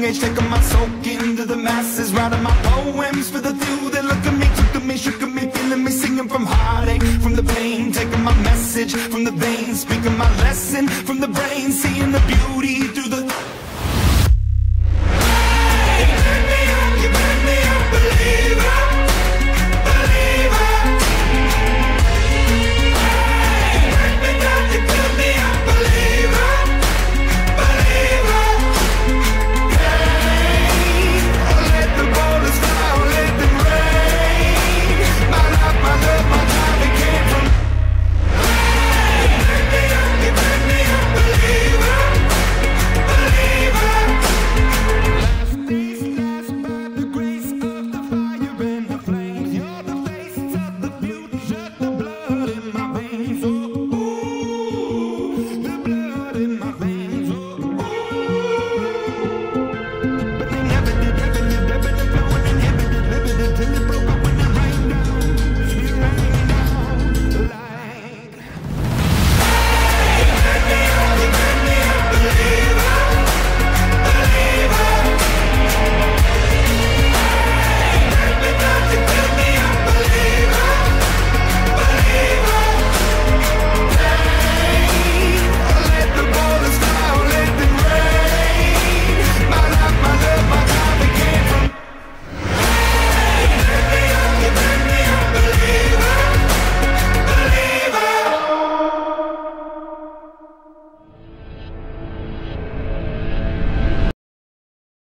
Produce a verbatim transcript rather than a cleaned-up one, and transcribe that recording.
age, taking my soak into the masses, writing my poems for the few that look at me, took at me, shook at me, feeling me, singing from heartache, from the pain, taking my message from the veins, speaking my lesson from the brain, seeing the beauty through the